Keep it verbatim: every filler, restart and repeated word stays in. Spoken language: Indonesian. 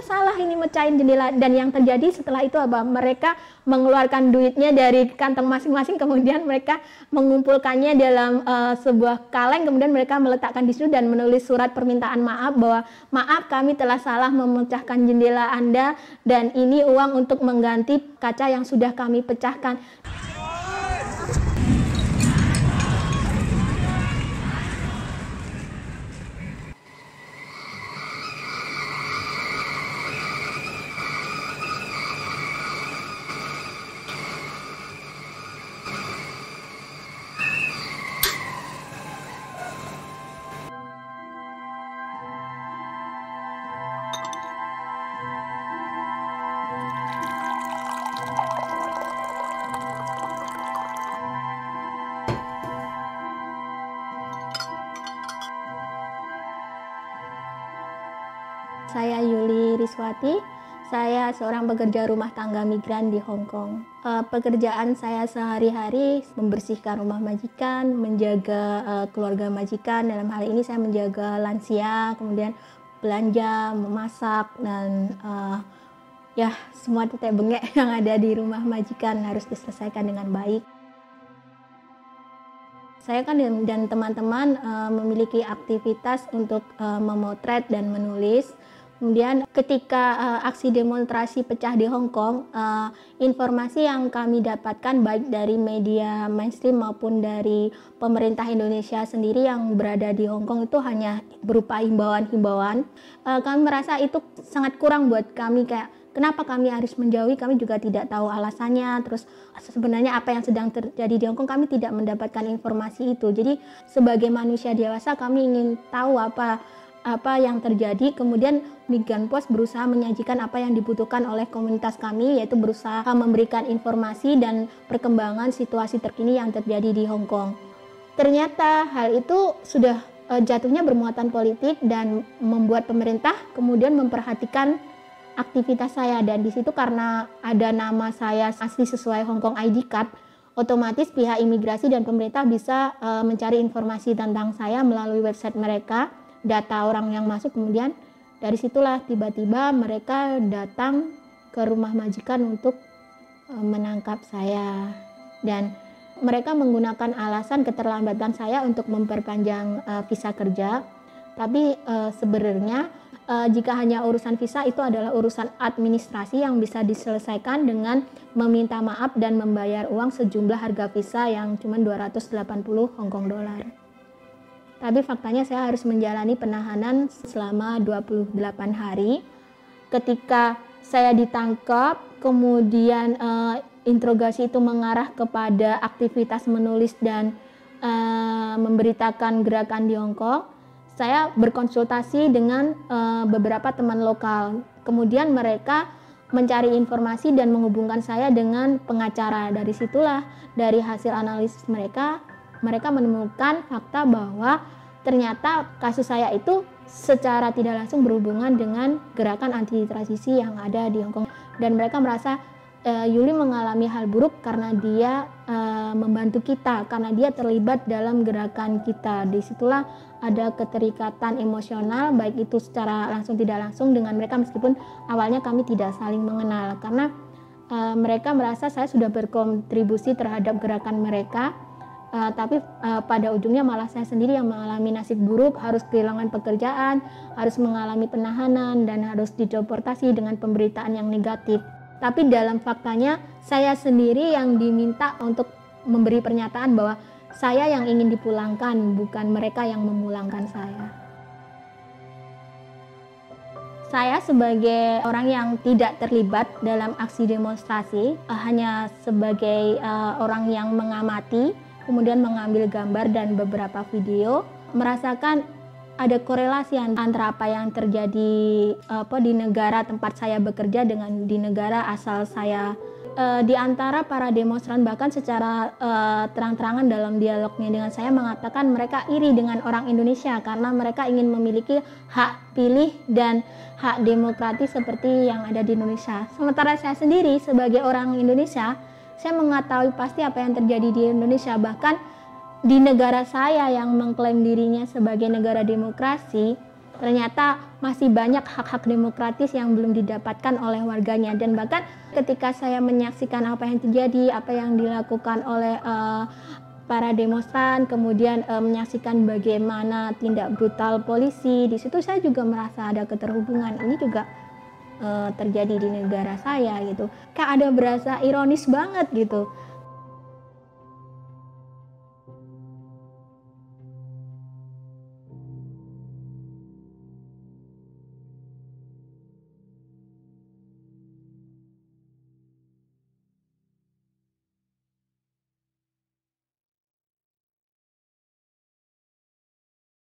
salah ini mecahin jendela. Dan yang terjadi setelah itu apa? Mereka mengeluarkan duitnya dari kantong masing-masing, kemudian mereka mengumpulkannya dalam uh, sebuah kaleng, kemudian mereka meletakkan di situ dan menulis surat permintaan maaf bahwa maaf kami telah salah memecahkan jendela Anda dan ini uang untuk mengganti kaca yang sudah kami pecahkan. Saya Yuli Riswati, saya seorang pekerja rumah tangga migran di Hong Kong. Uh, pekerjaan saya sehari-hari membersihkan rumah majikan, menjaga uh, keluarga majikan. Dalam hal ini saya menjaga lansia, kemudian belanja, memasak, dan uh, ya semua tetek bengek yang ada di rumah majikan harus diselesaikan dengan baik. Saya kan dan teman-teman uh, memiliki aktivitas untuk uh, memotret dan menulis. Kemudian ketika uh, aksi demonstrasi pecah di Hong Kong, uh, informasi yang kami dapatkan baik dari media mainstream maupun dari pemerintah Indonesia sendiri yang berada di Hong Kong itu hanya berupa himbauan-himbauan. Uh, kami merasa itu sangat kurang buat kami, kayak kenapa kami harus menjauhi, kami juga tidak tahu alasannya. Terus sebenarnya apa yang sedang terjadi di Hong Kong kami tidak mendapatkan informasi itu. Jadi sebagai manusia dewasa kami ingin tahu apa apa yang terjadi. Kemudian Migran Post berusaha menyajikan apa yang dibutuhkan oleh komunitas kami, yaitu berusaha memberikan informasi dan perkembangan situasi terkini yang terjadi di Hong Kong. Ternyata hal itu sudah uh, jatuhnya bermuatan politik dan membuat pemerintah kemudian memperhatikan aktivitas saya, dan di situ karena ada nama saya asli sesuai Hong Kong I D card, otomatis pihak imigrasi dan pemerintah bisa uh, mencari informasi tentang saya melalui website mereka, data orang yang masuk. Kemudian dari situlah tiba-tiba mereka datang ke rumah majikan untuk uh, menangkap saya, dan mereka menggunakan alasan keterlambatan saya untuk memperpanjang uh, visa kerja. Tapi uh, sebenarnya uh, jika hanya urusan visa itu adalah urusan administrasi yang bisa diselesaikan dengan meminta maaf dan membayar uang sejumlah harga visa yang cuma dua ratus delapan puluh Hong Kong dolar. Tapi faktanya saya harus menjalani penahanan selama dua puluh delapan hari. Ketika saya ditangkap, kemudian uh, interogasi itu mengarah kepada aktivitas menulis dan uh, memberitakan gerakan di Hong Kong. Saya berkonsultasi dengan uh, beberapa teman lokal. Kemudian mereka mencari informasi dan menghubungkan saya dengan pengacara. Dari situlah, dari hasil analisis mereka, mereka menemukan fakta bahwa ternyata kasus saya itu secara tidak langsung berhubungan dengan gerakan anti transisi yang ada di Hong Kong. Dan mereka merasa uh, Yuli mengalami hal buruk karena dia uh, membantu kita, karena dia terlibat dalam gerakan kita. Disitulah ada keterikatan emosional, baik itu secara langsung tidak langsung dengan mereka, meskipun awalnya kami tidak saling mengenal. Karena uh, mereka merasa saya sudah berkontribusi terhadap gerakan mereka, uh, tapi uh, pada ujungnya malah saya sendiri yang mengalami nasib buruk, harus kehilangan pekerjaan, harus mengalami penahanan, dan harus dideportasi dengan pemberitaan yang negatif. Tapi dalam faktanya saya sendiri yang diminta untuk memberi pernyataan bahwa saya yang ingin dipulangkan, bukan mereka yang memulangkan saya. Saya sebagai orang yang tidak terlibat dalam aksi demonstrasi, uh, hanya sebagai uh, orang yang mengamati, kemudian mengambil gambar dan beberapa video, merasakan ada korelasi antara apa yang terjadi uh, apa, di negara tempat saya bekerja dengan di negara asal saya. Uh, di antara para demonstran bahkan secara uh, terang-terangan dalam dialognya dengan saya mengatakan mereka iri dengan orang Indonesia karena mereka ingin memiliki hak pilih dan hak demokratis seperti yang ada di Indonesia. Sementara saya sendiri sebagai orang Indonesia, saya mengetahui pasti apa yang terjadi di Indonesia. Bahkan di negara saya yang mengklaim dirinya sebagai negara demokrasi, ternyata masih banyak hak-hak demokratis yang belum didapatkan oleh warganya. Dan bahkan ketika saya menyaksikan apa yang terjadi, apa yang dilakukan oleh uh, para demonstran, kemudian uh, menyaksikan bagaimana tindak brutal polisi, di situ saya juga merasa ada keterhubungan. Ini juga uh, terjadi di negara saya gitu. Kayak ada berasa ironis banget gitu.